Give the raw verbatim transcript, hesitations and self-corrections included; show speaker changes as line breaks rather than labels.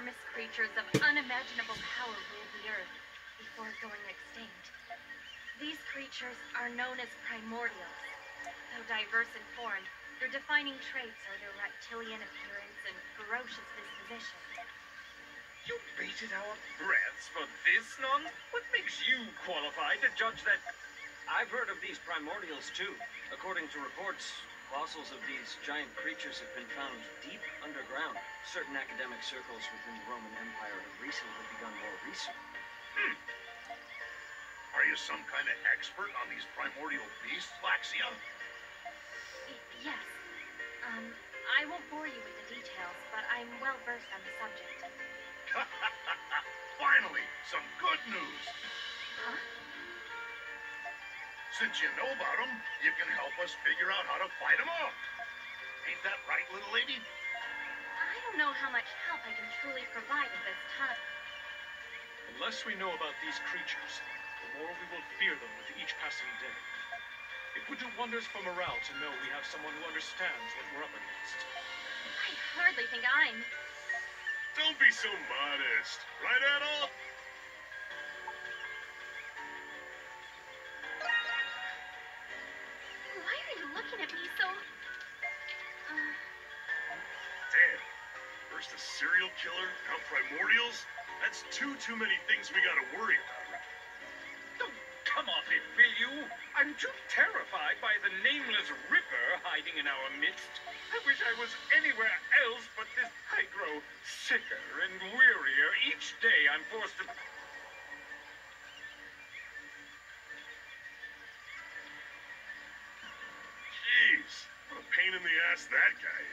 enormous creatures of unimaginable power ruled the Earth before going extinct. These creatures are known as primordials. Though diverse in form, their defining traits are their reptilian appearance and ferocious disposition.
You baited our breaths for this, Nun? What makes you qualified to judge that?
I've heard of these primordials, too. According to reports, fossils of these giant creatures have been found deep underground. Certain academic circles within the Roman Empire have recently begun more research.
Hmm. Are you some kind of expert on these primordial beasts, Laxia?
Y yes. Um, I won't bore you with the details, but I'm well versed on the subject.
Finally, some good news.
Huh?
Since you know about them, you can help us figure out how to fight them off. Ain't that right, little lady?
I don't know how much help I can truly provide at this time.
The less we know about these creatures, the more we will fear them with each passing day. It would do wonders for morale to know we have someone who understands what we're up against.
I hardly think I'm...
Don't be so modest. Right, Adol?
Why are you looking at me so... Uh...
Damn. First a serial killer, now primordials? That's too, too many things we gotta worry about.
Don't come off it, will you? I'm too terrified by the nameless Ripper hiding in our midst. I wish I was anywhere else but this. I grow sicker and wearier each day I'm forced to...
Jeez, what a pain in the ass that guy